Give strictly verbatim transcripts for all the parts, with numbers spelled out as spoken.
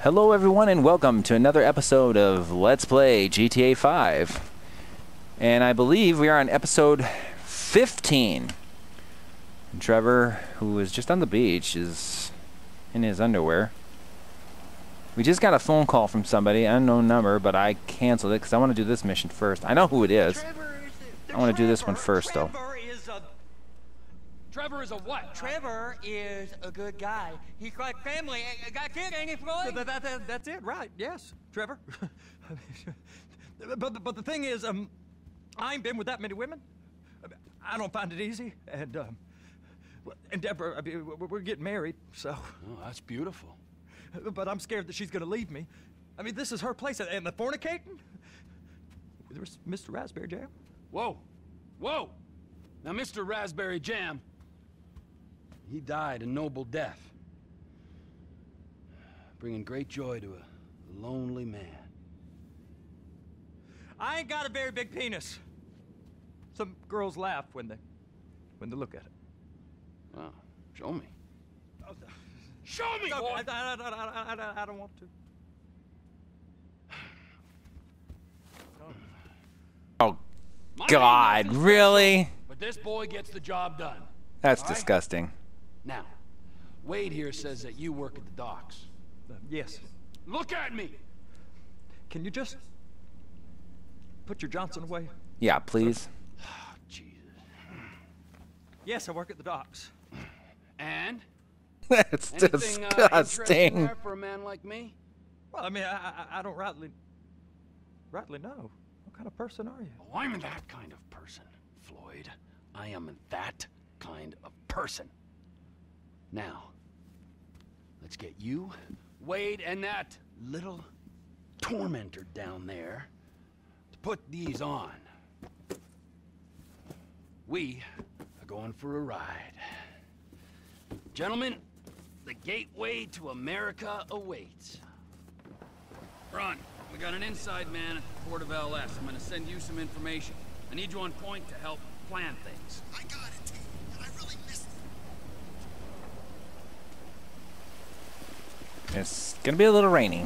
Hello everyone and welcome to another episode of Let's Play G T A five. And I believe we are on episode fifteen. And Trevor, who is just on the beach, is in his underwear. We just got a phone call from somebody, unknown number, but I canceled it because I want to do this mission first. I know who it is. Trevor is a, I want to do this Trevor, one first, Trevor though. Is a, Trevor is a what? Trevor is a good guy. He's like family. I got a kid, ain't he, Floyd? That, that, that, that's it, right? Yes, Trevor. but but the thing is, um, I ain't been with that many women. I don't find it easy, and um, and Deborah, I mean, we're getting married, so. Oh, that's beautiful. But I'm scared that she's gonna leave me. I mean, this is her place, and the fornicating. There's Mister Raspberry Jam. Whoa, whoa! Now, Mister Raspberry Jam, he died a noble death, bringing great joy to a lonely man. I ain't got a very big penis. Some girls laugh when they, when they look at it. Wow, show me. Oh, Show me, no, boy! I, I, I, I, I, I don't want to. Oh, My God, name isn't really? special, but this boy gets the job done. That's All right? disgusting. Now, Wade here says that you work at the docks. Uh, yes. Look at me! Can you just put your Johnson away? Yeah, please. Oh, Jesus. Yes, I work at the docks. And? That's Anything, uh, interesting disgusting. there for a man like me? Well, I mean, I, I, I don't rightly, rightly know. What kind of person are you? Oh, I'm that kind of person, Floyd. I am that kind of person. Now, let's get you, Wade, and that little tormentor down there to put these on. We are going for a ride. Gentlemen, the gateway to America awaits. Ron, we got an inside man at the port of L S. I'm gonna send you some information. I need you on point to help plan things. I got it, T, and I really missed it. It's gonna be a little rainy.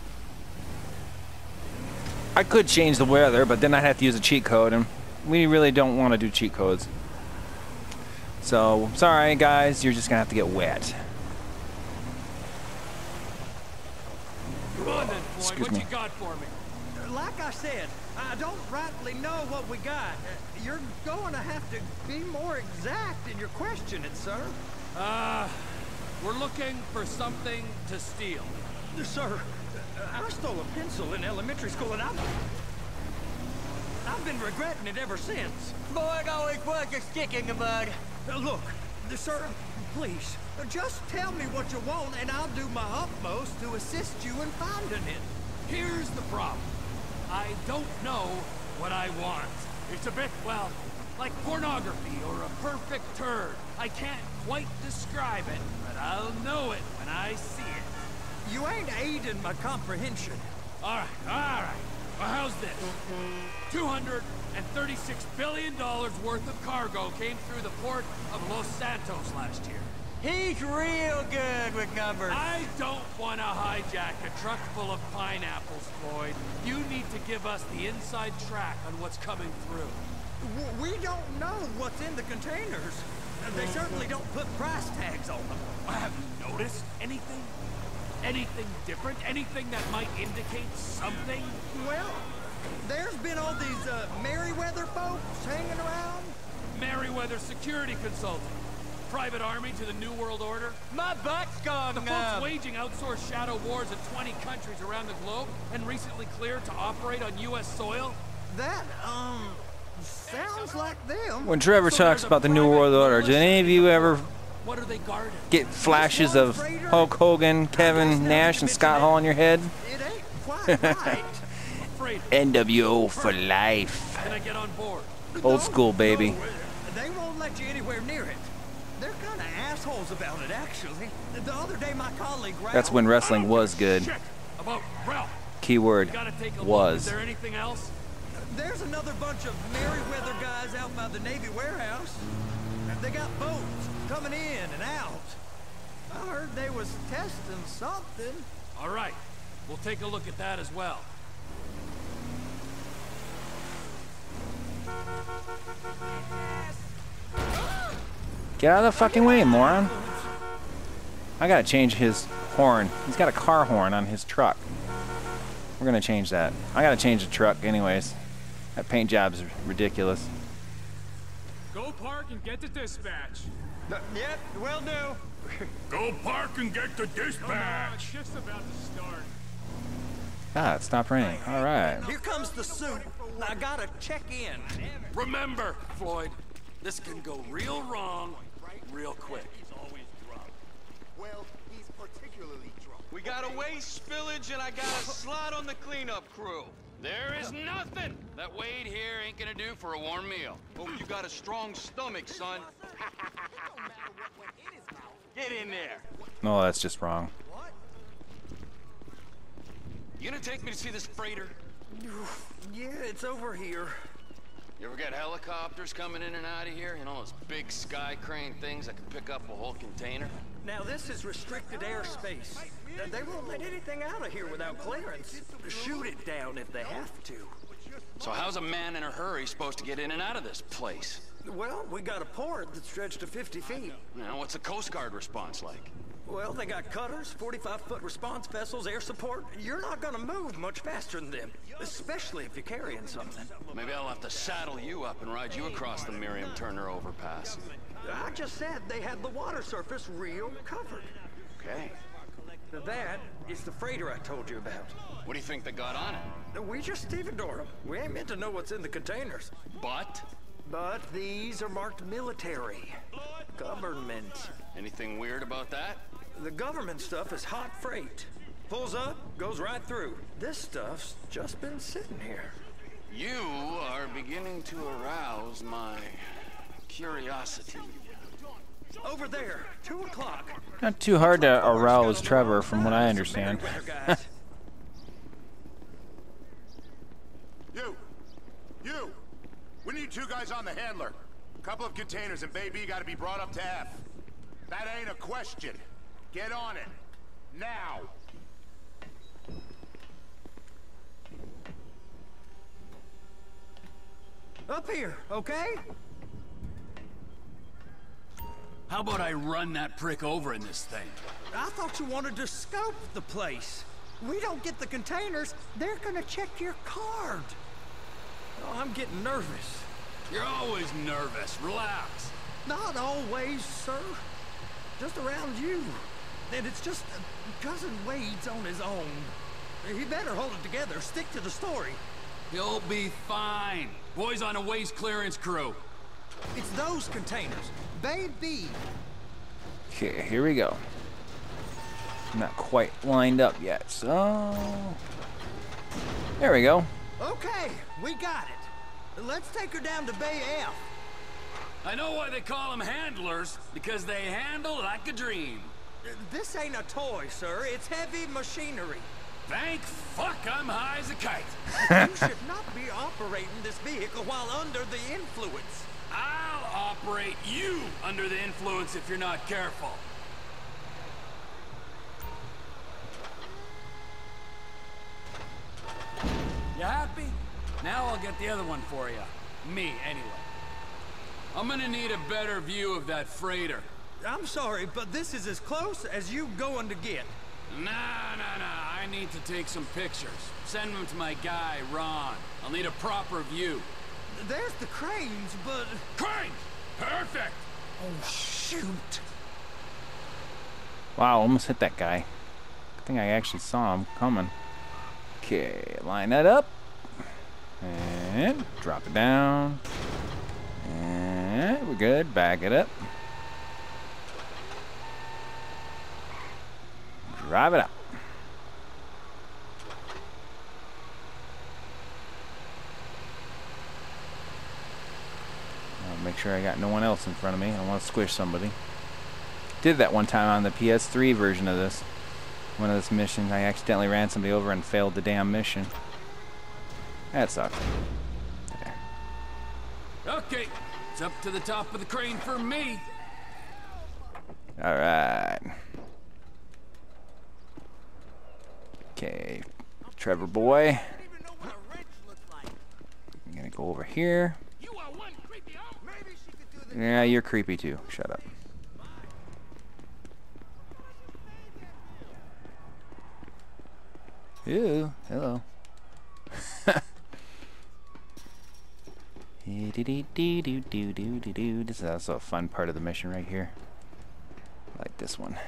I could change the weather, but then I'd have to use a cheat code, and we really don't want to do cheat codes. So, sorry guys, you're just gonna have to get wet. Come on then, Floyd. Excuse What me. you got for me? Like I said, I don't rightly know what we got. Uh, You're going to have to be more exact in your questioning, sir. Uh, we're looking for something to steal. Sir, uh, I stole a pencil in elementary school, and I've, I've been regretting it ever since. Floyd always was a stick in the mud. Uh, look, uh, sir, please, uh, just tell me what you want, and I'll do my utmost to assist you in finding it. Here's the problem. I don't know what I want. It's a bit, well, like pornography or a perfect turd. I can't quite describe it, but I'll know it when I see it. You ain't aiding my comprehension. All right, all right. Well, how's this? two hundred thirty-six billion dollars worth of cargo came through the port of Los Santos last year. He's real good with numbers. I don't want to hijack a truck full of pineapples, Floyd. You need to give us the inside track on what's coming through. W- We don't know what's in the containers. Uh, They certainly don't put price tags on them. I haven't noticed anything. Anything different? Anything that might indicate something? Well, there's been all these uh, Merryweather folks hanging around. Merryweather Security Consulting. Private army to the New World Order. My butt's gone The folks numb. waging outsourced shadow wars in twenty countries around the globe and recently cleared to operate on U S soil. That, um, sounds like them. When Trevor So talks there's a about the New private World Order, do any of you ever What are they guarding? get flashes of Hulk Hogan, Kevin Nash, and Scott Hall in your head? It ain't quite right. Afraid. N W O for life. Can I get on board? Old school, baby. No, they won't let you anywhere near it. They're kind of assholes about it, actually. The other day, my colleague Ralph... That's when wrestling was good. Shit. About Ralph. Keyword You gotta take a look. Is was. there anything else? There's another bunch of Merryweather guys out by the Navy warehouse. They got boats coming in and out. I heard they was testing something. All right, we'll take a look at that as well. Get out of the fucking way, moron. I gotta change his horn. He's got a car horn on his truck. We're gonna change that. I gotta change the truck anyways. That paint job's ridiculous. Go park and get to dispatch. Uh, yep, will do. Go park and get to Come on, dispatch. shift's about to start. Ah, it stopped raining. All right. Here comes the suit. I gotta check in. Remember, Floyd, this can go real wrong real quick. Well, he's particularly drunk. We got a waste spillage and I got a slot on the cleanup crew. There is nothing that Wade here ain't gonna do for a warm meal. Oh, you got a strong stomach, son. Get in there. No, that's just wrong. You gonna take me to see this freighter? Yeah, it's over here. You ever got helicopters coming in and out of here? You know, those big sky crane things that can pick up a whole container? Now, this is restricted airspace. They won't let anything out of here without clearance. Shoot it down if they have to. So how's a man in a hurry supposed to get in and out of this place? Well, we got a port that's stretched to fifty feet. Now, what's the Coast Guard response like? Well, they got cutters, forty-five foot response vessels, air support. You're not gonna move much faster than them, especially if you're carrying something. Maybe I'll have to saddle you up and ride you across the Miriam Turner overpass. I just said they had the water surface real covered. Okay. That is the freighter I told you about. What do you think they got on it? We just stevedore them. We ain't meant to know what's in the containers. But? But these are marked military. Government. Anything weird about that? The government stuff is hot freight. Pulls up, goes right through. This stuff's just been sitting here. You are beginning to arouse my curiosity. Over there, two o'clock. Not too hard to arouse Trevor, from what I understand. You! You! We need two guys on the handler. A couple of containers and baby gotta be brought up to F. That ain't a question. Get on it. Now! Up here, okay? How about I run that prick over in this thing? I thought you wanted to scope the place. We don't get the containers, they're gonna check your card. Oh, I'm getting nervous. You're always nervous. Relax. Not always, sir. Just around you. And it's just uh, Cousin Wade's on his own. He better hold it together, stick to the story. He'll be fine. Boys on a waste clearance crew. It's those containers. Baby. Okay, here we go. Not quite lined up yet, so... There we go. Okay, we got it. Let's take her down to Bay F. I know why they call them handlers, because they handle like a dream. This ain't a toy, sir. It's heavy machinery. Thank fuck I'm high as a kite. You should not be operating this vehicle while under the influence. I'll operate you under the influence if you're not careful. You happy? Now I'll get the other one for you. Me, anyway. I'm gonna need a better view of that freighter. I'm sorry, but this is as close as you going to get. Nah, nah, nah. I need to take some pictures. Send them to my guy, Ron. I'll need a proper view. There's the cranes, but... Cranes! Perfect! Oh, shoot. Wow, almost hit that guy. I think I actually saw him coming. Okay, line that up. And drop it down. And we're good. Back it up. Drive it up. I'll make sure I got no one else in front of me. I don't want to squish somebody. Did that one time on the P S three version of this. One of this missions, I accidentally ran somebody over and failed the damn mission. That sucked. There. Okay, it's up to the top of the crane for me. All right. Okay, Trevor boy. I'm gonna go over here. Yeah, you're creepy too. Shut up. Ew, hello. This is also a fun part of the mission right here. I like this one.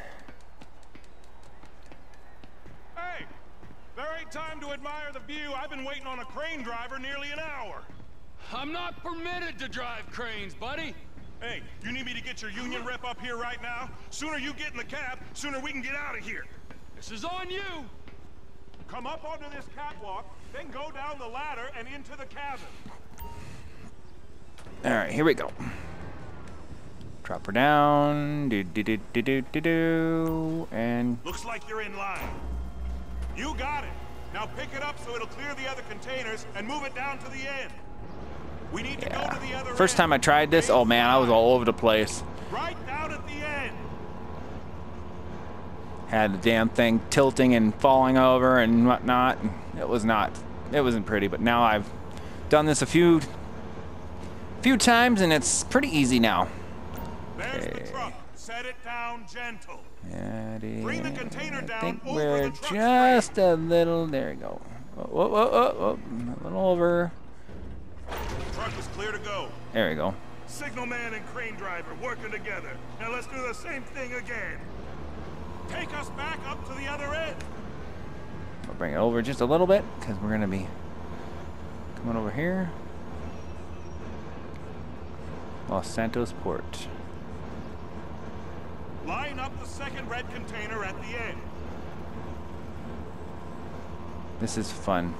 Hey, there ain't time to admire the view. I've been waiting on a crane driver nearly an hour. I'm not permitted to drive cranes, buddy. Hey, you need me to get your union rep up here right now? Sooner you get in the cab, sooner we can get out of here. This is on you. Come up onto this catwalk, then go down the ladder and into the cabin. Alright, here we go. Drop her down. Do do do do do do do. And Looks like you're in line. You got it. Now pick it up so it'll clear the other containers and move it down to the end. We need to yeah. go to the other First end. time I tried this, oh man, I was all over the place. Right down at the end. Had the damn thing tilting and falling over and whatnot. It was not, it wasn't pretty, but now I've done this a few, few times and it's pretty easy now. There's Okay. the truck. Set it down gentle. That is, Bring the container I down think over we're the truck's just a little, there we go. Whoa, whoa, whoa, whoa, whoa, a little over. Truck is clear to go. There we go. Signalman and crane driver working together. Now let's do the same thing again. Take us back up to the other end. I'll bring it over just a little bit because we're going to be coming over here. Los Santos Port. Line up the second red container at the end. This is fun.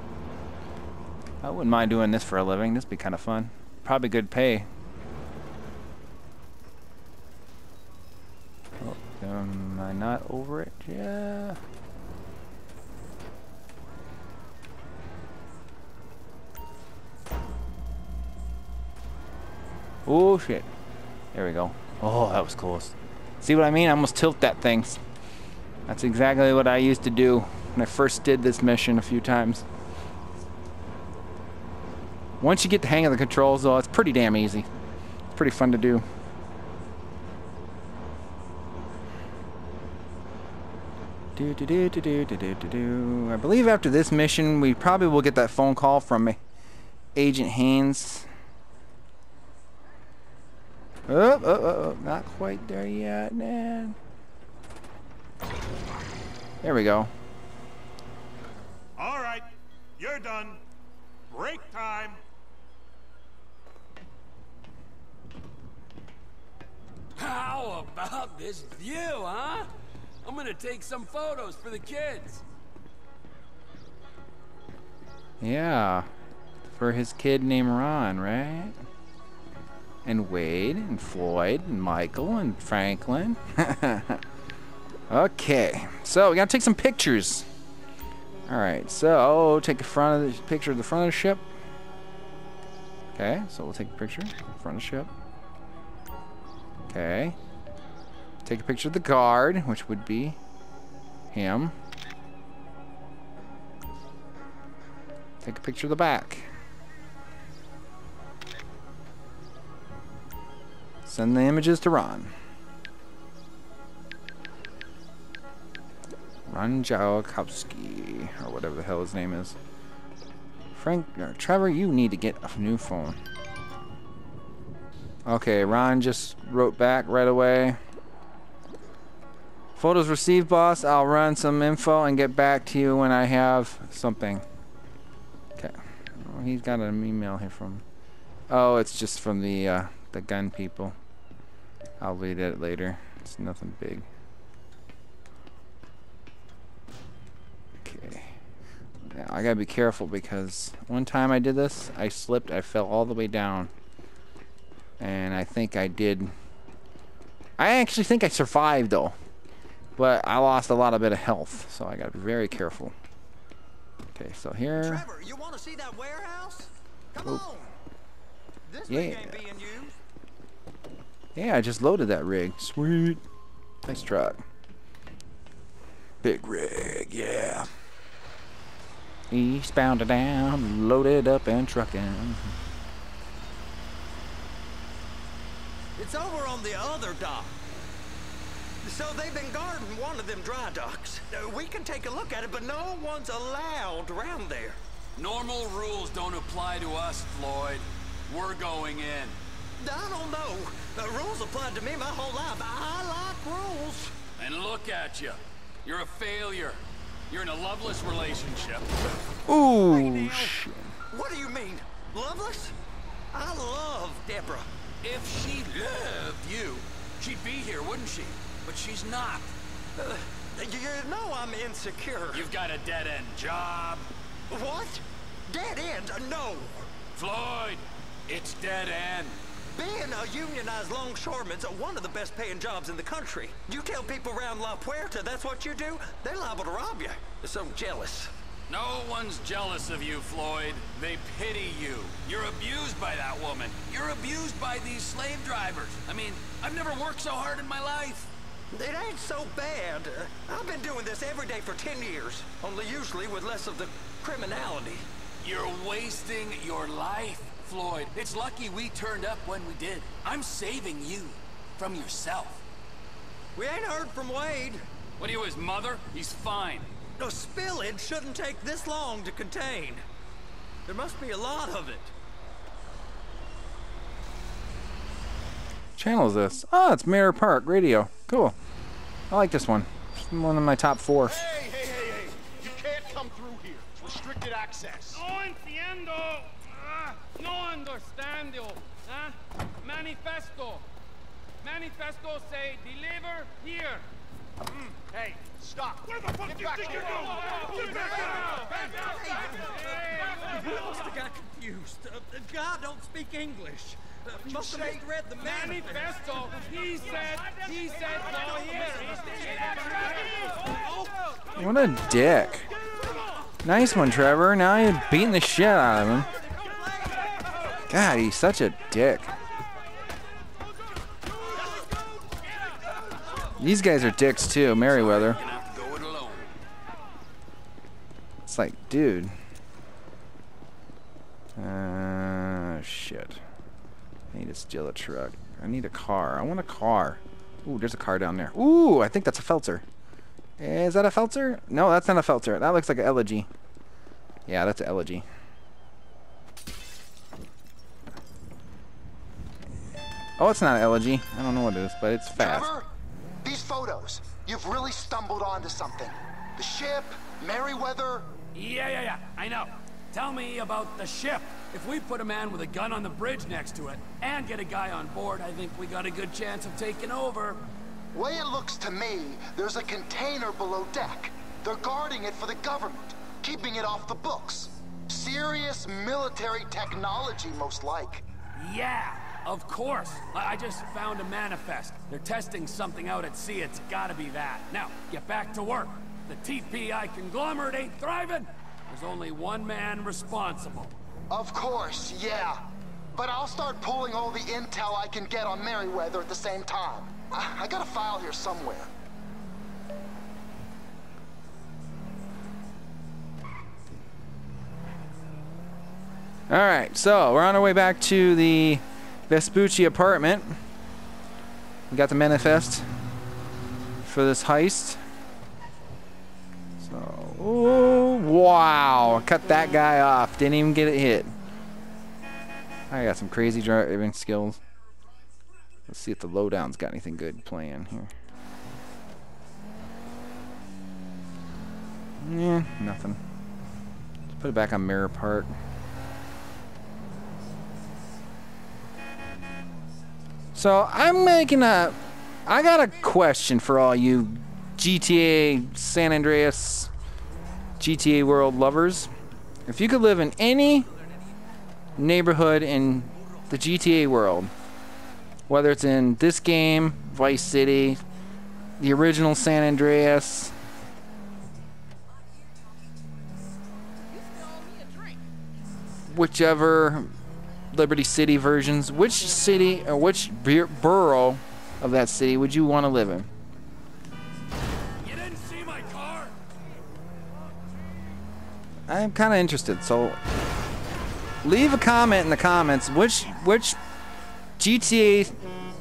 I wouldn't mind doing this for a living. This would be kind of fun. Probably good pay. Oh, am I not over it? Yeah. Oh shit. There we go. Oh, that was close. See what I mean? I almost tilt that thing. That's exactly what I used to do when I first did this mission a few times. Once you get the hang of the controls, though, it's pretty damn easy. It's pretty fun to do. Do do do do do do do do do. I believe after this mission, we probably will get that phone call from Agent Haynes. Oh, oh, oh, oh, not quite there yet, man. There we go. All right, you're done. Break time. How about this view, huh? I'm gonna take some photos for the kids. Yeah, for his kid named Ron, right? And Wade, and Floyd, and Michael, and Franklin. Okay, so we gotta take some pictures. All right, so take a front of the picture of the front of the ship. Okay, so we'll take a picture of the front of the ship. Okay, take a picture of the guard, which would be him. Take a picture of the back. Send the images to Ron. Ron Jałkowski, or whatever the hell his name is. Frank, or Trevor, you need to get a new phone. Okay, Ron just wrote back right away. Photos received, boss. I'll run some info and get back to you when I have something. Okay. Oh, he's got an email here from... Oh, it's just from the, uh, the gun people. I'll read it later. It's nothing big. Okay. Now, I gotta be careful because one time I did this, I slipped, I fell all the way down. And I think I did... I actually think I survived though. But I lost a lot of bit of health, so I gotta be very careful. Okay, so here... Trevor, you want to see that warehouse? Come Oop. on. This Yeah. rig ain't being used. Yeah, I just loaded that rig. Sweet. Nice truck. Big rig, yeah. Eastbound and down, loaded up and trucking. It's over on the other dock. So they've been guarding one of them dry docks. Uh, we can take a look at it, but no one's allowed around there. Normal rules don't apply to us, Floyd. We're going in. I don't know. The rules applied to me my whole life. I like rules. And look at you. You're a failure. You're in a loveless relationship. Ooh, shit. What do you mean? Loveless? I love Deborah. If she loved you, she'd be here, wouldn't she? But she's not. Uh, you know I'm insecure. You've got a dead-end job. What? Dead end? No. Floyd, it's dead end. Being a unionized longshoreman's one of the best paying jobs in the country. You tell people around La Puerta that's what you do, they're liable to rob you. They're so jealous. No one's jealous of you, Floyd. They pity you. You're abused by that woman. You're abused by these slave drivers. I mean, I've never worked so hard in my life. It ain't so bad. Uh, I've been doing this every day for ten years, only usually with less of the criminality. You're wasting your life, Floyd. It's lucky we turned up when we did. I'm saving you from yourself. We ain't heard from Wade. What are you, his mother? He's fine. A spillage shouldn't take this long to contain. There must be a lot of it. Channel is this? Oh, it's Mirror Park Radio. Cool. I like this one. It's one of my top four. Hey, hey, hey, hey! You can't come through here. It's restricted access. No entiendo. Ah, no understando. Ah, manifesto. Manifesto say deliver here. Mm. Hey, stop! Where the fuck Get do you back think here. you're going? Get back out! Back out! I must have got confused. Uh, God don't speak English. Uh, must have misread the manifesto. Manifesto. He said. He said go here. What a dick. Nice one, Trevor. Now you're beating the shit out of him. God, he's such a dick. These guys are dicks too, Merriweather. It's like, dude. Uh, shit. I need to steal a truck. I need a car. I want a car. Ooh, there's a car down there. Ooh, I think that's a Feltzer. Is that a Feltzer? No, that's not a Feltzer. That looks like an Elegy. Yeah, that's an Elegy. Oh, it's not an Elegy. I don't know what it is, but it's fast. Trevor, these photos, you've really stumbled onto something. The ship, Merriweather. Yeah, yeah, yeah. I know. Tell me about the ship. If we put a man with a gun on the bridge next to it and get a guy on board, I think we got a good chance of taking over. Way it looks to me, there's a container below deck. They're guarding it for the government, keeping it off the books. Serious military technology, most like. Yeah, of course. I, I just found a manifest. They're testing something out at sea. It's gotta be that. Now, get back to work. The T P I conglomerate ain't thriving. There's only one man responsible. Of course, yeah. But I'll start pulling all the intel I can get on Merriweather at the same time. I, I got a file here somewhere. Alright, so we're on our way back to the Vespucci apartment. We got the manifest for this heist. So, oh, wow. Cut that guy off. Didn't even get it hit. I got some crazy driving skills. Let's see if the lowdown's got anything good playing here. Yeah, nothing. Let's put it back on Mirror Park. So I'm making a, I got a question for all you G T A San Andreas, G T A World lovers. If you could live in any neighborhood in the G T A world, whether it's in this game, Vice City, the original San Andreas, whichever Liberty City versions, which city or which borough of that city would you want to live in? You didn't see my car? I'm kind of interested. So leave a comment in the comments. Which which G T A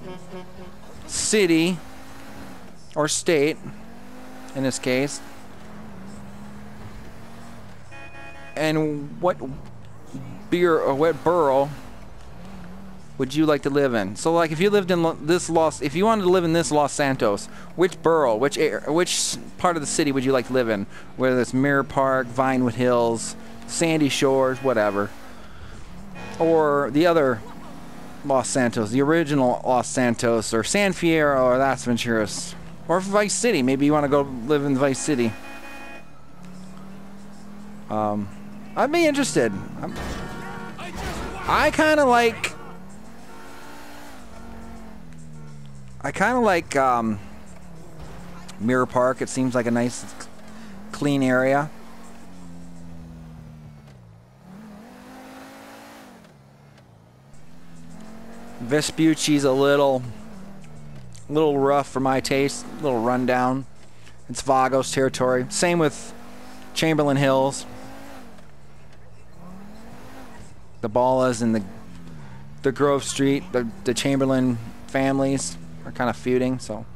city or state, in this case, and what beer or what borough would you like to live in? So, like, if you lived in Lo this Los, if you wanted to live in this Los Santos, which borough, which area, which part of the city would you like to live in? Whether it's Mirror Park, Vinewood Hills, Sandy Shores, whatever, or the other Los Santos, the original Los Santos, or San Fierro, or Las Venturas, or Vice City. Maybe you want to go live in Vice City. Um, I'd be interested. I'm, I kind of like. I kind of like um, Mirror Park. It seems like a nice, clean area. Vespucci's a little, little rough for my taste. A little rundown. It's Vagos territory. Same with Chamberlain Hills. The Ballas and the the Grove Street, the the Chamberlain families are kind of feuding, so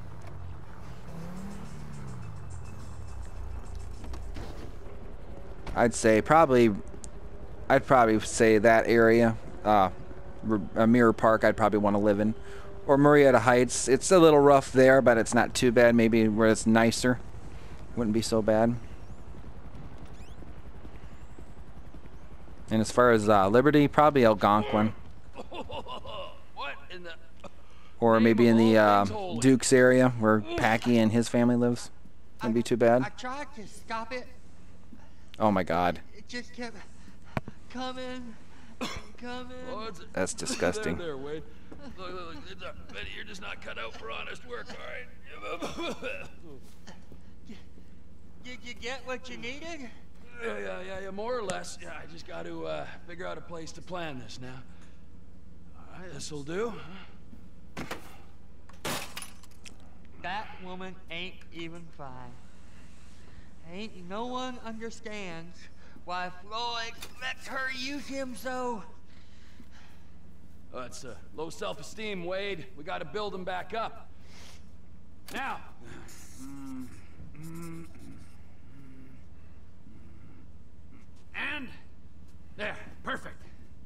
I'd say probably I'd probably say that area, uh, a Mirror Park, I'd probably want to live in, or Murrieta Heights. It's a little rough there, but it's not too bad. Maybe where it's nicer, wouldn't be so bad. And as far as uh, Liberty, probably Algonquin. What in the... Or maybe in the uh, Dukes area where Packy and his family lives. Wouldn't be too bad. I tried to stop it. Oh my God. It just kept coming, coming. Oh, that's disgusting. There, there, Wade. Look, look, look, it's a, Betty, you're just not cut out for honest work, all right? Did you get what you needed? Yeah, yeah, yeah, yeah, more or less. Yeah, I just got to uh, figure out a place to plan this now. All right, this'll do. That woman ain't even fine. Ain't no one understands why Floyd lets her use him so. Oh, it's uh, low self-esteem, Wade. We got to build him back up. Now. And there, perfect.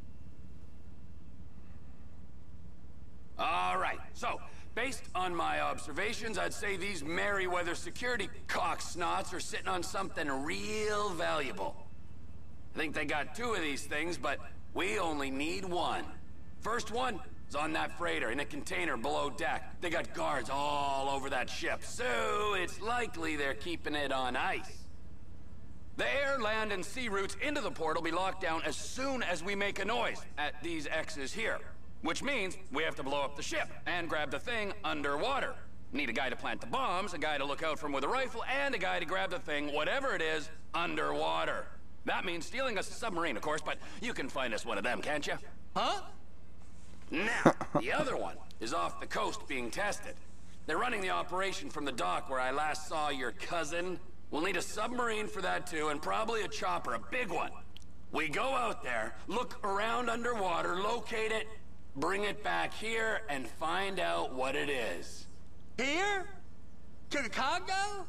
All right, so based on my observations, I'd say these Merryweather security cocksnots are sitting on something real valuable. I think they got two of these things, but we only need one. First one is on that freighter in a container below deck. They got guards all over that ship, so it's likely they're keeping it on ice. The air, land, and sea routes into the port will be locked down as soon as we make a noise at these X's here. Which means we have to blow up the ship and grab the thing underwater. Need a guy to plant the bombs, a guy to look out for him with a rifle, and a guy to grab the thing, whatever it is, underwater. That means stealing us a submarine, of course, but you can find us one of them, can't you? Huh? Now, the other one is off the coast being tested. They're running the operation from the dock where I last saw your cousin. We'll need a submarine for that too, and probably a chopper, a big one. We go out there, look around underwater, locate it, bring it back here, and find out what it is. Here? To the Congo?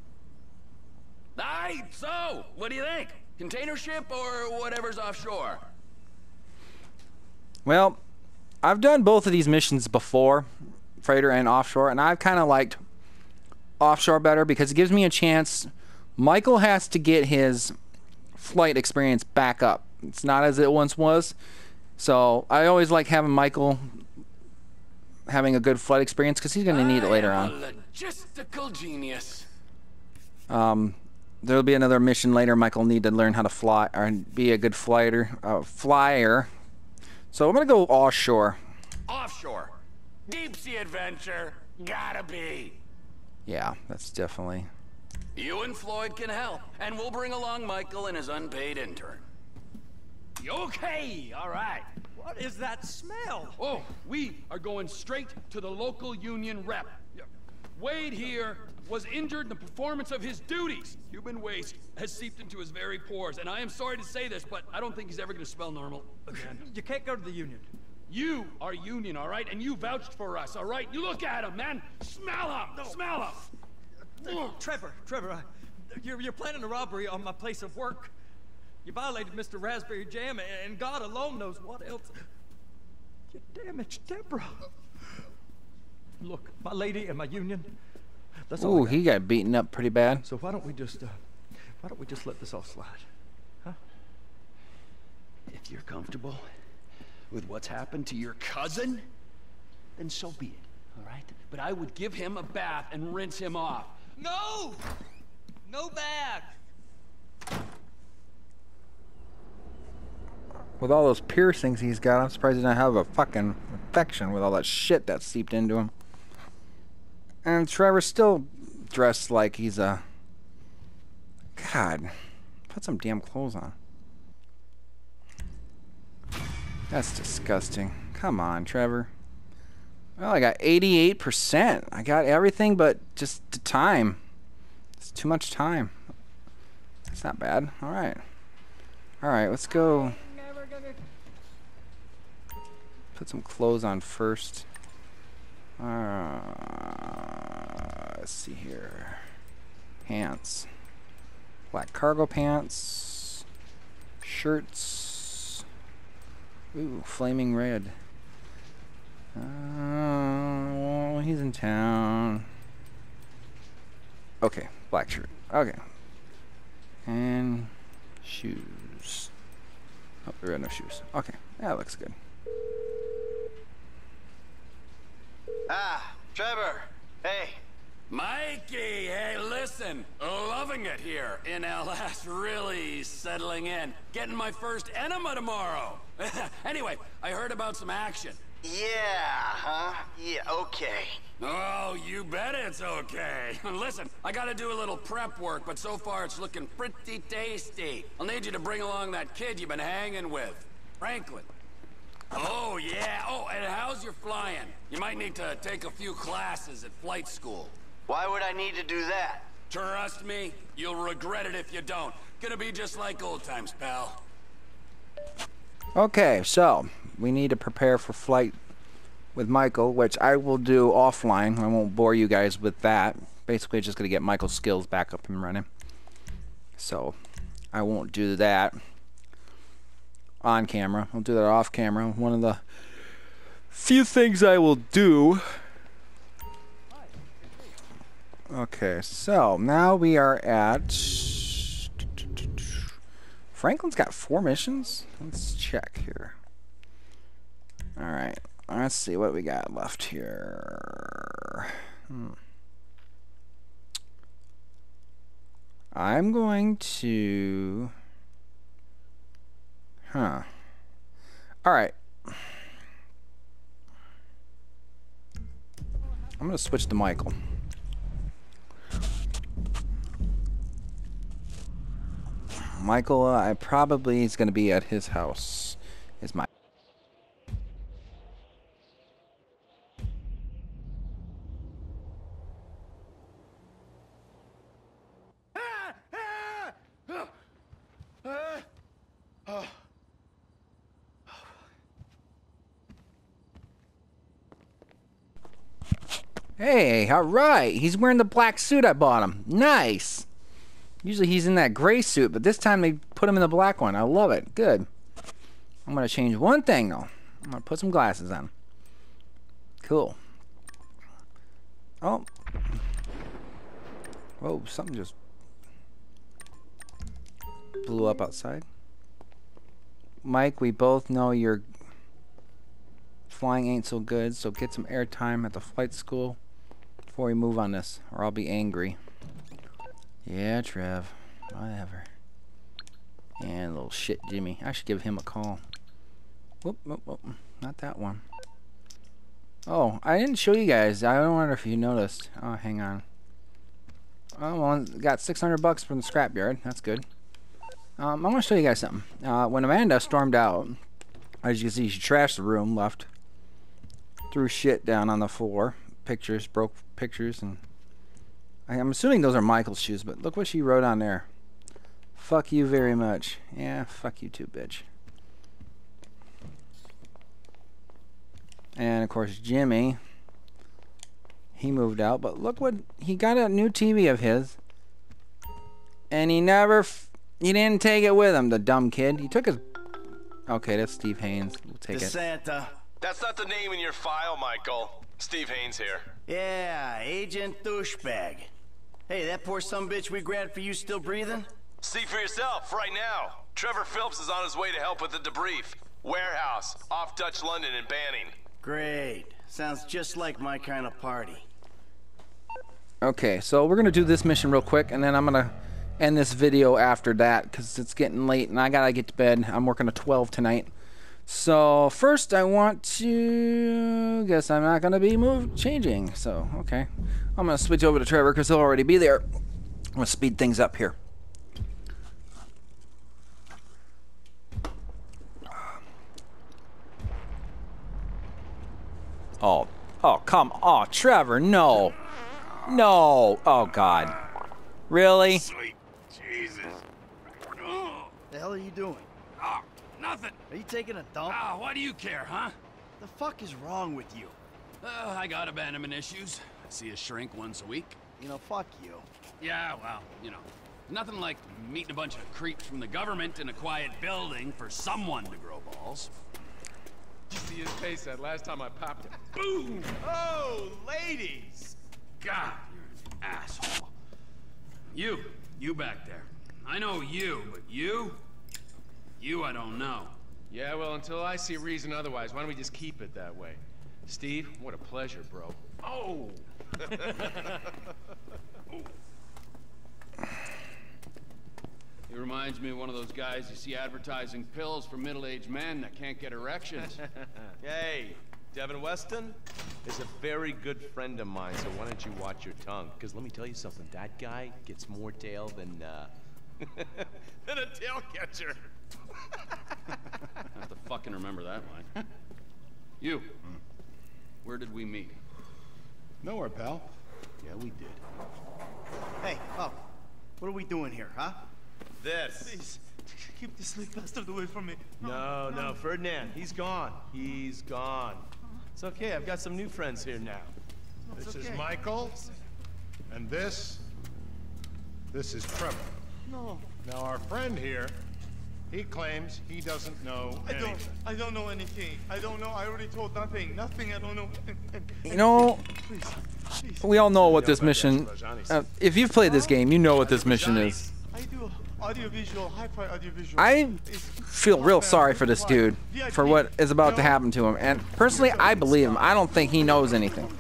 Aye, so, what do you think? Container ship or whatever's offshore? Well, I've done both of these missions before, freighter and offshore, and I've kind of liked offshore better because it gives me a chance. Michael has to get his flight experience back up. It's not as it once was. So I always like having Michael having a good flight experience because he's going to need it later on. A logistical genius. Um, there'll be another mission later. Michael will need to learn how to fly or be a good flighter, uh, flyer. So I'm going to go offshore. Offshore. Deep sea adventure. Gotta be. Yeah, that's definitely. You and Floyd can help, and we'll bring along Michael and his unpaid intern. Okay, all right. What is that smell? Oh, we are going straight to the local union rep. Wade here was injured in the performance of his duties. Human waste has seeped into his very pores, and I am sorry to say this, but I don't think he's ever gonna smell normal again. You can't go to the union. You are union, all right? And you vouched for us, all right? You look at him, man. Smell him. No. Smell him. Uh, Trevor, Trevor, I, you're, you're planning a robbery on my place of work. You violated Mister Raspberry Jam, and God alone knows what else. You damaged Deborah. Look, my lady and my union. That's all. Ooh, he got beaten up pretty bad. So why don't we just, uh, why don't we just let this all slide, huh? If you're comfortable with what's happened to your cousin, then so be it, all right? But I would give him a bath and rinse him off. No! No bath! With all those piercings he's got, I'm surprised he doesn't have a fucking infection with all that shit that seeped into him. And Trevor's still dressed like he's a... God, put some damn clothes on. That's disgusting. Come on, Trevor. Well, I got eighty-eight percent. I got everything but just the time. It's too much time. It's not bad. All right. All right, let's go. Put some clothes on first. Uh, let's see here. Pants. Black cargo pants. Shirts. Ooh, flaming red. Uh, well, he's in town. Okay, black shirt. Okay. And shoes. Oh, there are no shoes. Okay, that looks good. Ah, Trevor. Hey. Mikey, hey, listen. Loving it here in L S. Really settling in. Getting my first enema tomorrow. Anyway, I heard about some action. Yeah, huh? Yeah, okay. Oh, you bet it's okay. Listen, I gotta do a little prep work, but so far it's looking pretty tasty. I'll need you to bring along that kid you've been hanging with, Franklin. Oh, yeah. Oh, and how's your flying? You might need to take a few classes at flight school. Why would I need to do that? Trust me, you'll regret it if you don't. Gonna be just like old times, pal. Okay, so we need to prepare for flight with Michael, which I will do offline. I won't bore you guys with that. Basically, just going to get Michael's skills back up and running. So I won't do that on camera. I'll do that off camera. One of the few things I will do. Okay, so now we are at... Franklin's got four missions? Let's check here. Alright, let's see what we got left here. Hmm. I'm going to... Huh. Alright. I'm going to switch to Michael. Michael, uh, I probably is going to be at his house. Is my Hey, all right. He's wearing the black suit I bought him. Nice. Usually he's in that gray suit, but this time they put him in the black one. I love it. Good. I'm going to change one thing, though. I'm going to put some glasses on. Cool. Oh. Whoa, something just blew up outside. Mike, we both know your flying ain't so good, so get some airtime at the flight school before we move on this, or I'll be angry. Yeah, Trev. Whatever. And little shit Jimmy. I should give him a call. Whoop, whoop, whoop. Not that one. Oh, I didn't show you guys. I don't wonder if you noticed. Oh, hang on. Oh, well, got six hundred bucks from the scrapyard. That's good. Um, I want to show you guys something. Uh, when Amanda stormed out, as you can see, she trashed the room, left, threw shit down on the floor, pictures, broke pictures, and I'm assuming those are Michael's shoes, but look what she wrote on there. Fuck you very much. Yeah, fuck you too, bitch. And of course, Jimmy. He moved out, but look what he got, a new T V of his, and he never, f he didn't take it with him. The dumb kid. He took his. Okay, that's Steve Haynes. We'll take it. Santa. That's not the name in your file, Michael. Steve Haynes here. Yeah, Agent Douchebag. Hey, that poor sumbitch we grabbed for you still breathing? See for yourself right now. Trevor Phillips is on his way to help with the debrief. Warehouse, off Dutch London and Banning. Great. Sounds just like my kind of party. Okay, so we're gonna do this mission real quick, and then I'm gonna end this video after that because it's getting late and I gotta get to bed. I'm working at twelve tonight. So first, I want to guess I'm not gonna be moved changing. So okay, I'm gonna switch over to Trevor because he'll already be there. I'm gonna speed things up here. Oh, oh, come on, Trevor, no. No. Oh, God. Really? Sweet Jesus. Oh. The hell are you doing? Oh, nothing. Are you taking a dump? Ah, why do you care, huh? The fuck is wrong with you? Uh, I got abandonment issues. I see a shrink once a week. You know, fuck you. Yeah, well, you know, nothing like meeting a bunch of creeps from the government in a quiet building for someone to grow balls. You see his face that last time I popped him. Boom! Oh, ladies! God, you're an asshole. You, you back there. I know you, but you? You I don't know. Yeah, well, until I see reason otherwise, why don't we just keep it that way? Steve, what a pleasure, bro. Oh! He reminds me of one of those guys you see advertising pills for middle-aged men that can't get erections. Hey, Devin Weston is a very good friend of mine, so why don't you watch your tongue? Because let me tell you something, that guy gets more tail than, uh... than a tail catcher. I have to fucking remember that line. You, hmm. Where did we meet? Nowhere, pal. Yeah, we did. Hey, oh, what are we doing here, huh? This. Please, keep this sleep bastard away from me. No, no, no, Ferdinand, he's gone. He's gone. It's okay, I've got some new friends here now. No, This okay. is Michael, and this, this is Trevor. No. Now our friend here, he claims he doesn't know I anything. don't. I don't know anything. I don't know. I already told nothing. Nothing. I don't know. And, and, You know, please, please. we all know what this mission. Uh, if you've played this game, you know what this mission is. I do audiovisual, hi-fi audiovisual. I feel real sorry for this dude for what is about to happen to him, and personally, I believe him. I don't think he knows anything.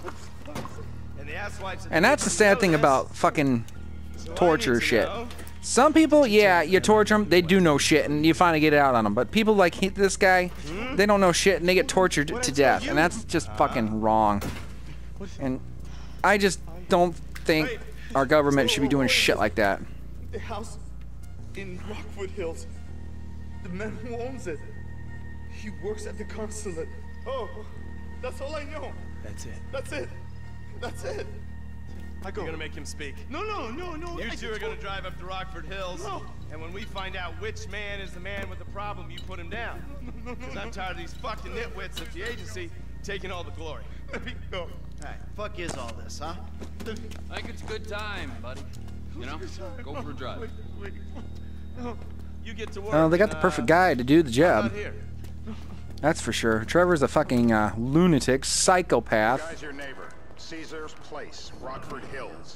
And that's the sad thing about fucking torture shit. Some people, yeah, you torture them, they do know shit, and you finally get it out on them. But people like he, this guy, they don't know shit, and they get tortured to death, and that's just fucking wrong. And I just don't think our government should be doing shit like that. The house in Rockwood Hills. The man who owns it. He works at the consulate. Oh, that's all I know. That's it. That's it. That's it. I go. You're gonna make him speak. No, no, no, no. You I two are gonna drive up to Rockford Hills, No. and when we find out which man is the man with the problem, you put him down. No, no, Because no, I'm no. tired of these fucking nitwits at the agency taking all the glory. Let me go. Hey, fuck is all this, huh? I think it's a good time, buddy. You know, go for a drive. Wait, wait. No. You get to work. Oh, they got the and, perfect uh, guy to do the I'm job. not here. That's for sure. Trevor's a fucking uh, lunatic, psychopath. Guy's your neighbor. Caesar's Place, Rockford Hills.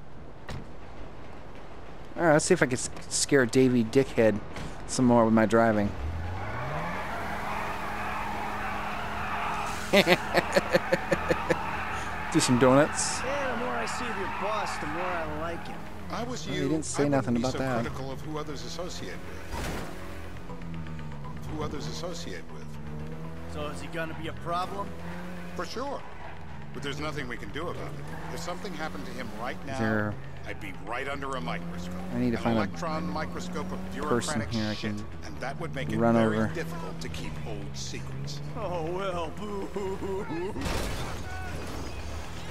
All right, let's see if I can s- scare Davey Dickhead some more with my driving. Do some donuts. Yeah, the more I see of your boss, the more I like him. I was Well, you. he didn't say I nothing wouldn't about be so that. critical of who others associate with. Who others associate with. So is he gonna be a problem? For sure. But there's nothing we can do about it. If something happened to him right now, there- I'd be right under a microscope. I need to An find a electron microscope of person bureaucratic here I shit, can and that would make it run very over. difficult to keep old secrets. Oh, well, boo.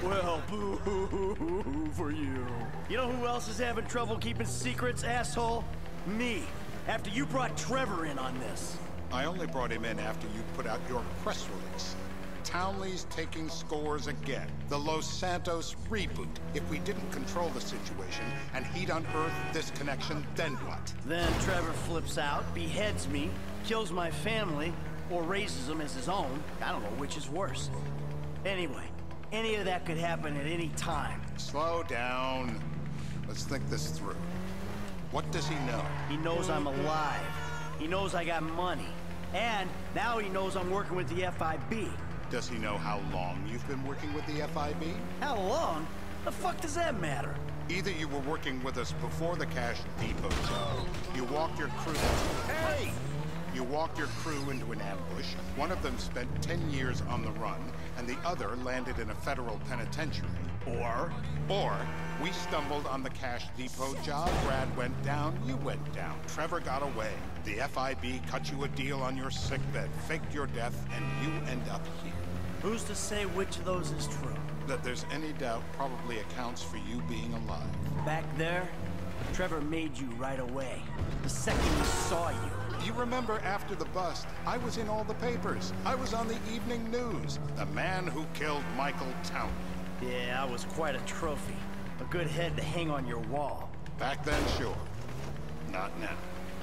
Well, boo for you. You know who else is having trouble keeping secrets, asshole? Me. After you brought Trevor in on this. I only brought him in after you put out your press release. Townley's taking scores again. The Los Santos reboot. If we didn't control the situation and he'd unearthed this connection, then what? Then Trevor flips out, beheads me, kills my family, or raises them as his own. I don't know which is worse. Anyway, any of that could happen at any time. Slow down. Let's think this through. What does he know? He knows I'm alive. He knows I got money. And now he knows I'm working with the F I B. Does he know how long you've been working with the F I B? How long? The fuck does that matter? Either you were working with us before the Cash Depot job, you walked your crew... Hey! You walked your crew into an ambush. One of them spent ten years on the run, and the other landed in a federal penitentiary. Or... Or, we stumbled on the Cash Depot job, Brad went down, you went down. Trevor got away. The F I B cut you a deal on your sickbed, faked your death, and you end up here. Who's to say which of those is true? That there's any doubt probably accounts for you being alive. Back there, Trevor made you right away. The second he saw you. You remember after the bust, I was in all the papers. I was on the evening news. The man who killed Michael Townley. Yeah, I was quite a trophy. A good head to hang on your wall. Back then, sure. Not now.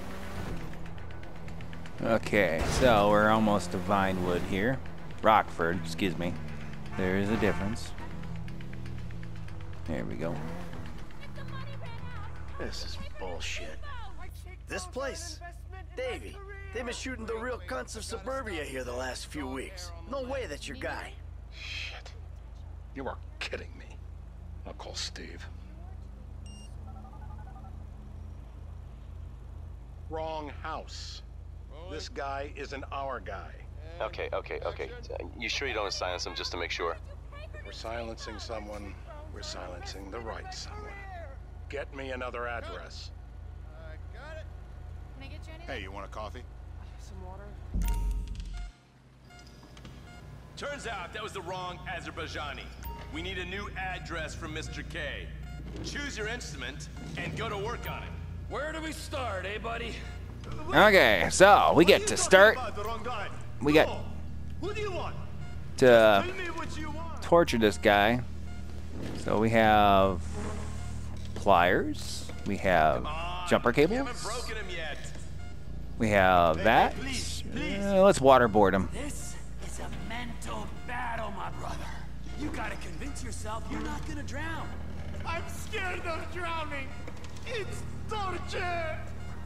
Okay, so we're almost to Vinewood here. Rockford, excuse me. There is a difference. There we go. This is bullshit. This place? Davey, they've been shooting the real cunts of suburbia here the last few weeks. No way that's your guy. Shit. You are kidding me. I'll call Steve. Wrong house. This guy isn't our guy. Okay, okay, okay. You sure you don't silence him just to make sure? If we're silencing someone, we're silencing the right someone. Get me another address. Can I get you anything? Hey, you want a coffee? Some water? Turns out that was the wrong Azerbaijani. We need a new address from Mister K. Choose your instrument and go to work on it. Where do we start, eh, buddy? Okay, so we get to start. We got to torture this guy. So we have pliers. We have jumper cables. We have that. Uh, let's waterboard him. This is a mental battle, my brother. You gotta convince yourself you're not gonna drown. I'm scared of drowning. It's torture.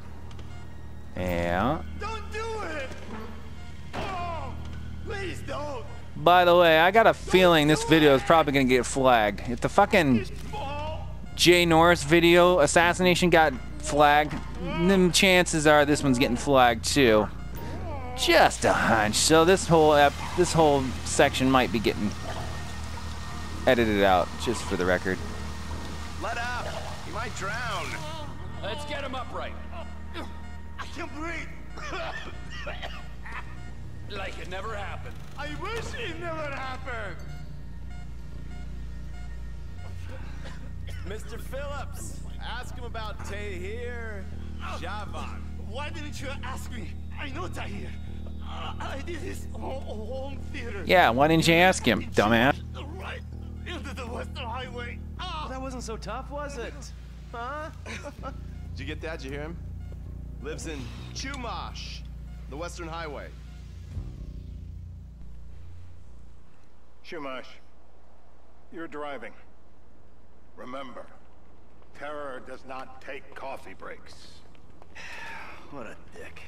Yeah. Don't do it. Oh, please don't. By the way, I got a feeling this video is probably gonna get flagged. If the fucking Jay Norris video assassination got flagged, then chances are this one's getting flagged too. Just a hunch. So this whole ep this whole section might be getting edited out, just for the record. Let up. He might drown. Let's get him upright. I can't breathe. Like it never happened. I wish it never happened. Mister Phillips, ask him about Tahir Javan. Why didn't you ask me? I know Tahir. Uh, I did his home, home theater. Yeah, why didn't you ask him, dumbass? Right into the Western Highway. Oh. That wasn't so tough, was it? Huh? Did you get that? Did you hear him? Lives in Chumash, the Western Highway. Chumash, you're driving. Remember, terror does not take coffee breaks. What a dick.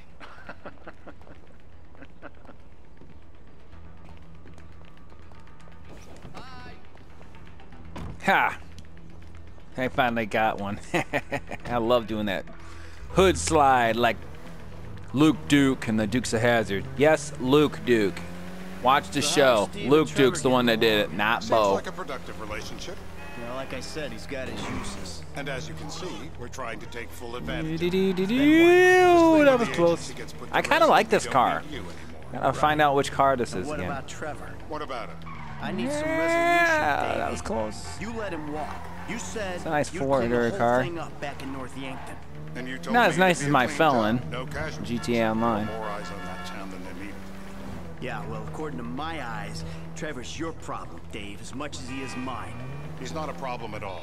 Ha! I finally got one. I love doing that hood slide like Luke Duke and the Dukes of Hazzard. Yes, Luke Duke. Watch the show. Luke Duke's the one that did it, not Seems Bo. like a productive relationship. You know, like I said, he's got his uses. And as you can see, we're trying to take full advantage. Ooh, that was close. I kind of like this car. Gotta find out which car this is What again. about Trevor? What about it? I need some resolution, Yeah, Davey. that was close. You let him walk. You said It's a nice you'd four-door clean the whole car. thing up back in North Yankton. And you told Not me as nice it'd as be a my clean felon. job, no casualties. G T A Online. More eyes on that town than they need. Yeah, well, according to my eyes, Trevor's your problem, Dave, as much as he is mine. He's not a problem at all.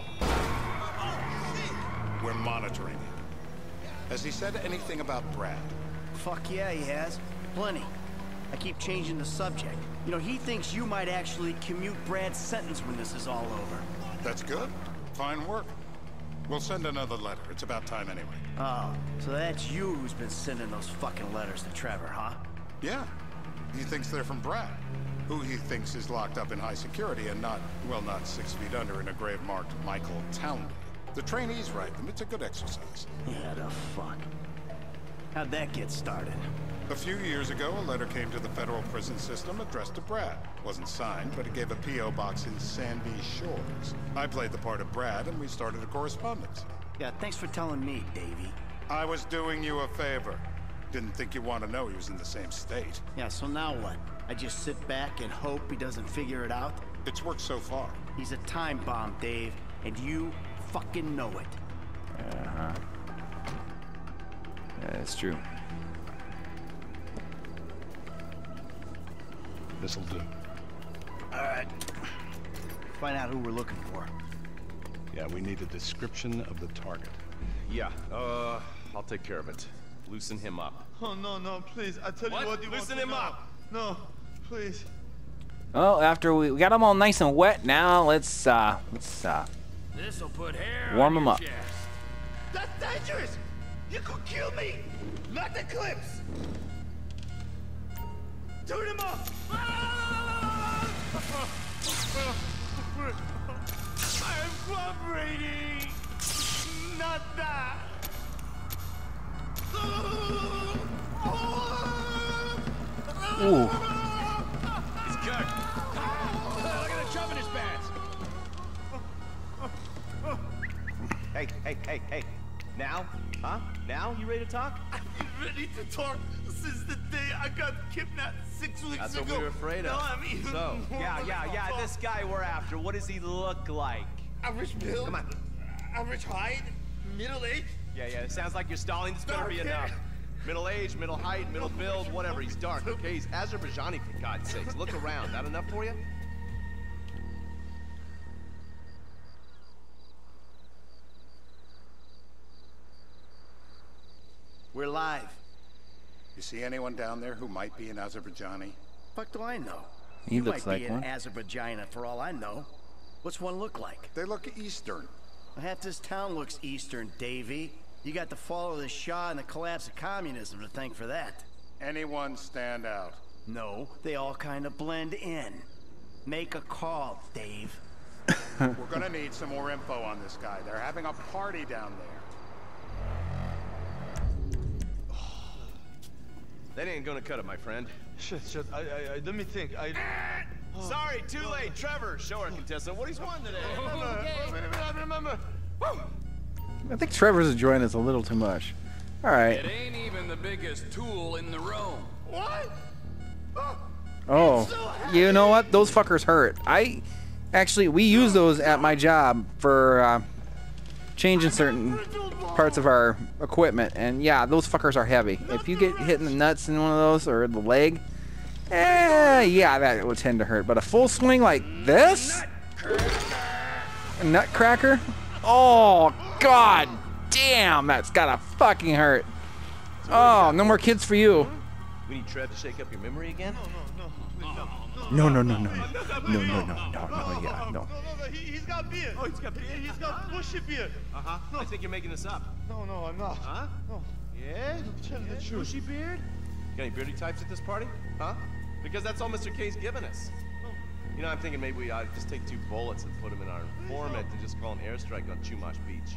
We're monitoring him. Has he said anything about Brad? Fuck yeah, he has. Plenty. I keep changing the subject. You know, he thinks you might actually commute Brad's sentence when this is all over. That's good. Fine work. We'll send another letter. It's about time anyway. Oh, so that's you who's been sending those fucking letters to Trevor, huh? Yeah. He thinks they're from Brad, who he thinks is locked up in high security and not, well, not six feet under in a grave marked Michael Townley. The trainees write them. It's a good exercise. Yeah, the fuck. How'd that get started? A few years ago, a letter came to the federal prison system addressed to Brad. Wasn't signed, but it gave a P O box in Sandy Shores. I played the part of Brad, and we started a correspondence. Yeah, thanks for telling me, Davey. I was doing you a favor. Didn't think you want to know he was in the same state. Yeah, so now what? I just sit back and hope he doesn't figure it out? It's worked so far. He's a time bomb, Dave, and you fucking know it. Uh-huh. Yeah, that's true. This'll do. All right. Find out who we're looking for. Yeah, we need a description of the target. Yeah, uh, I'll take care of it. Loosen him up. Oh, no, no, please. I tell What? you what you Loosen want him to know. up. No, please. Well, after we, we got them all nice and wet, now let's uh let's uh This'll put hair warm on them your up. chest. That's dangerous. You could kill me. Not the clips. Turn him off. I'm cooperating. Not that. Ooh. He's good. Look at the chub in his pants. Hey, hey, hey, hey. Now? Huh? Now? You ready to talk? I'm ready to talk since the day I got kidnapped six weeks That's ago. what we were afraid of. No, I mean, So, yeah, yeah, yeah, this guy we're after, what does he look like? Average build. Come on. Average height. Middle age. Yeah, yeah, it sounds like you're stalling. This better be Dark hair. enough. Middle age, middle height, middle build, whatever. He's dark, okay? He's Azerbaijani, for God's sakes. Look around. That enough for you? We're live. You see anyone down there who might be an Azerbaijani? Fuck do I know? He you looks might like be one. an Azerbaijana for all I know. What's one look like? They look Eastern. Half this town looks Eastern, Davey. You got the fall of the Shah and the collapse of communism to thank for that. Anyone stand out? No, they all kind of blend in. Make a call, Dave. We're gonna need some more info on this guy. They're having a party down there. That ain't gonna cut it, my friend. Shit, shit. I, I, I let me think. I. Oh. Sorry, too late. Trevor, show our contestant what he's won today. Remember, wait a minute, I remember. Woo! I think Trevor's enjoying this a little too much. All right. It ain't even the biggest tool in the room. What? Oh. Oh, you know what? Those fuckers hurt. I actually we use those at my job for uh, changing certain parts of our equipment, and yeah, those fuckers are heavy. If you get hit in the nuts in one of those or the leg, eh, yeah, that would tend to hurt. But a full swing like this, a nutcracker. Oh God, damn, that's gotta fucking hurt. Oh, no more kids for you. We need Trev to shake up your memory again? No, no, no, no, no, no, no, no, no, no, yeah, no. No, no, no, he, he's got beard. Oh, he's got beard? He's got bushy beard. Uh-huh. No. I think you're making this up. No, no, I'm not. Huh? No. Yeah? Tell me the Yeah, truth. Bushy beard? Got any beardy types at this party? Huh? Because that's all Mister K's given us. You know, I'm thinking maybe we ought to just take two bullets and put them in our informant and just call an airstrike on Chumash Beach.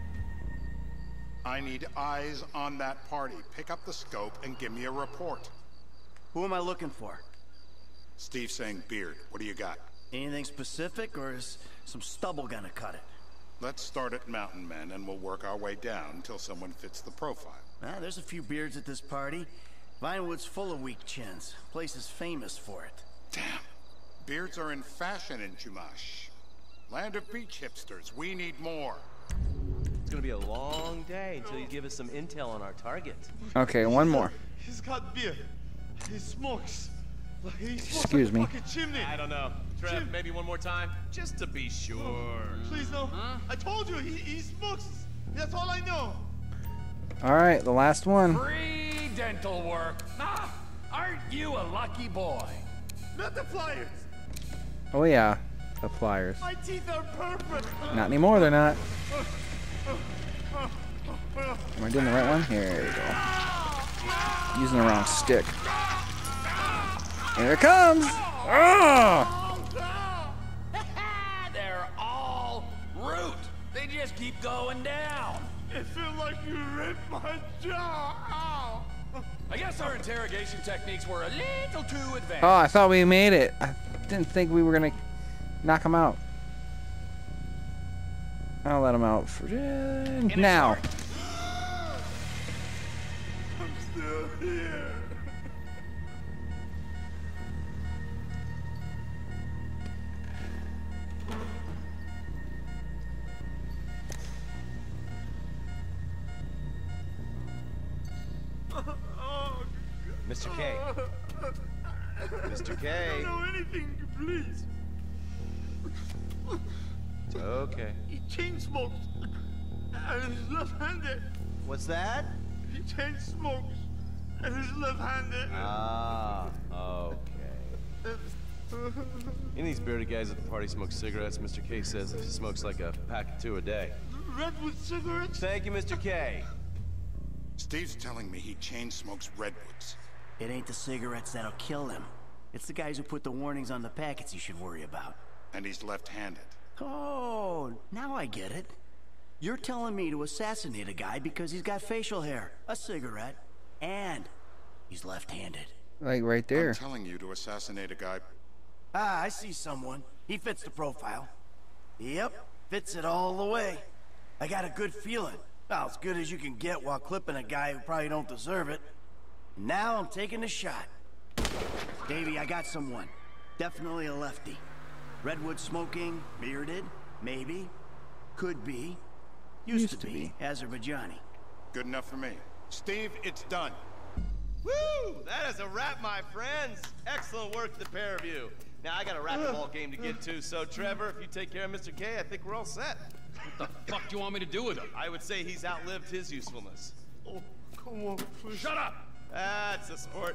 I need eyes on that party. Pick up the scope and give me a report. Who am I looking for? Steve's saying beard. What do you got? Anything specific, or is some stubble gonna cut it? Let's start at Mountain Men, and we'll work our way down until someone fits the profile. Ah, there's a few beards at this party. Vinewood's full of weak chins. Place is famous for it. Damn. Beards are in fashion in Chumash. Land of beach hipsters. We need more. It's gonna be a long day until you give us some intel on our target. Okay, one more. He's got beard. He smokes. Like he smokes Excuse like me. a fucking chimney. I don't know. Trev, Jim. maybe one more time, just to be sure. Oh, please no. Huh? I told you he, he smokes. That's all I know. All right, the last one. Free dental work. Ah, aren't you a lucky boy? Not the flyers. Oh yeah, the flyers. My teeth are perfect. Not anymore, they're not. Am I doing the right one? Here we go. Using the wrong stick. Here it comes! Oh! They're all root. They just keep going down. It feels like you ripped my jaw. Ow. I guess our interrogation techniques were a little too advanced. Oh, I thought we made it. I didn't think we were gonna knock him out. I'll let him out for uh, now. I'm still here. Mister K. Mister K. I don't know anything, please. Okay. He chain smokes. And he's left-handed. What's that? He chain smokes. And he's left-handed. Ah, okay. Any of these bearded guys at the party smoke cigarettes. Mister K says he smokes like a pack of two a day. Redwood cigarettes? Thank you, Mister K. Steve's telling me he chain smokes redwoods. It ain't the cigarettes that'll kill him. It's the guys who put the warnings on the packets you should worry about. And he's left-handed. Oh, now I get it. You're telling me to assassinate a guy because he's got facial hair, a cigarette, and he's left-handed. Like right there. I'm telling you to assassinate a guy. Ah, I see someone. He fits the profile. Yep, fits it all the way. I got a good feeling. Well, as good as you can get while clipping a guy who probably don't deserve it. Now I'm taking the shot. Davey, I got someone. Definitely a lefty. Redwood smoking, bearded, maybe. Could be. Used, Used to, to be. be. Azerbaijani. Good enough for me. Steve, it's done. Woo! That is a wrap, my friends. Excellent work, the pair of you. Now, I got a racquetball game to get to, so Trevor, if you take care of Mister K, I think we're all set. What the fuck do you want me to do with him? I would say he's outlived his usefulness. Oh, come on, please. Shut up! That's a sport.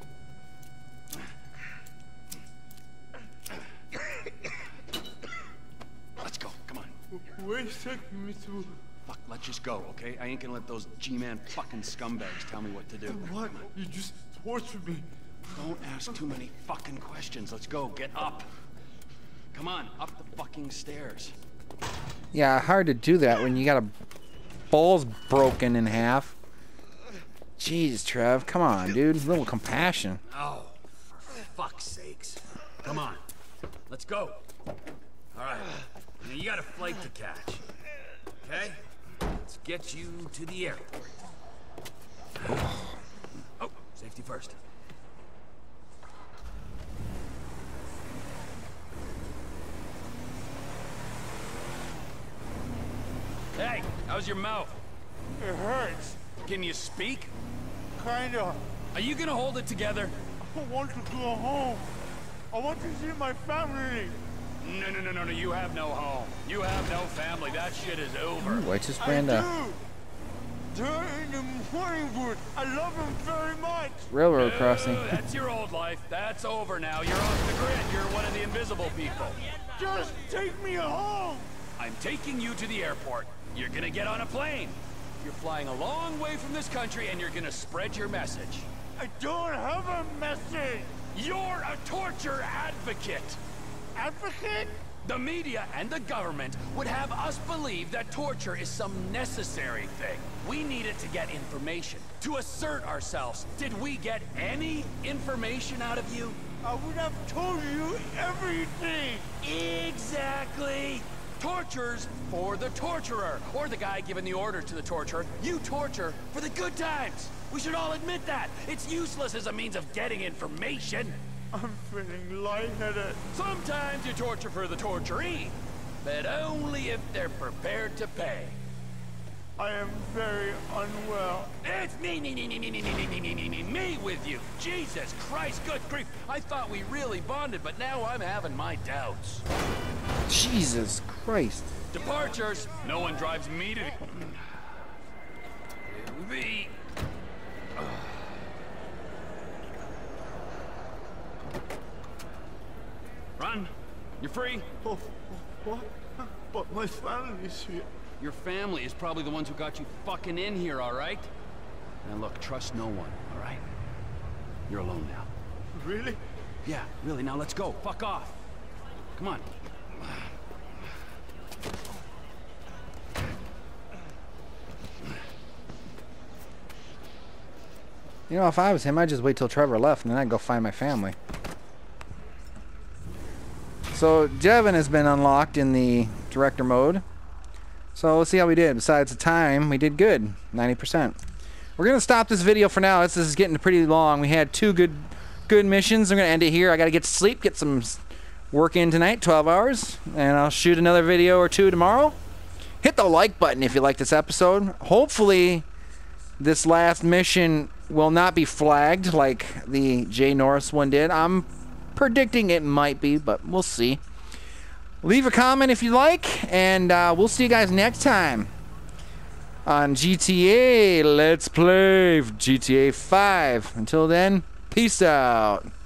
Let's go, come on. Where's taking me to? Fuck, let's just go, okay? I ain't gonna let those G-Man fucking scumbags tell me what to do. What? You just tortured me. Don't ask too many fucking questions. Let's go, get up. Come on, up the fucking stairs. Yeah, hard to do that when you got a ball's broken in half. Jeez, Trev, come on, dude. A little compassion. Oh, for fuck's sakes. Come on, let's go. All right, now you got a flight to catch. Okay? Let's get you to the airport. Oh, safety first. Hey, how's your mouth? It hurts. Can you speak? Kinda. Are you gonna hold it together? I want to go home. I want to see my family. No, no, no, no, no. You have no home. You have no family. That shit is over. Ooh, I just ran I the do. They're in the morning wood. I love them very much. railroad No, crossing. That's your old life. That's over now. You're off the grid. You're one of the invisible people. Just take me home. I'm taking you to the airport. You're gonna get on a plane. You're flying a long way from this country and you're gonna spread your message. I don't have a message. You're a torture advocate. Advocate? The media and the government would have us believe that torture is some necessary thing. We need it to get information, to assert ourselves. Did we get any information out of you? I would have told you everything. Exactly. Torture's for the torturer, or the guy giving the order to the torturer. You torture for the good times. We should all admit that. It's useless as a means of getting information. I'm feeling lightheaded. Sometimes you torture for the torturee, but only if they're prepared to pay. I am very unwell. It's me, me, me, me, me, me, me, me, me, me, me, me with you. Jesus Christ, good grief. I thought we really bonded, but now I'm having my doubts. Jesus Christ. Departures. No one drives me to the... Run. You're free. Oh, what? But my family's here. Your family is probably the ones who got you fucking in here, all right? Now look, trust no one, all right? You're alone now. Really? Yeah, really. Now let's go. Fuck off. Come on. You know, if I was him, I'd just wait till Trevor left and then I'd go find my family. So, Devin has been unlocked in the director mode. So, let's see how we did. Besides the time, we did good. ninety percent. We're going to stop this video for now. This is getting pretty long. We had two good good missions. I'm going to end it here. I got to get to sleep, get some work in tonight, twelve hours. And I'll shoot another video or two tomorrow. Hit the like button if you like this episode. Hopefully, this last mission will not be flagged like the Jay Norris one did. I'm predicting it might be, but we'll see. Leave a comment if you like, and uh, we'll see you guys next time on G T A Let's Play G T A five. Until then, peace out.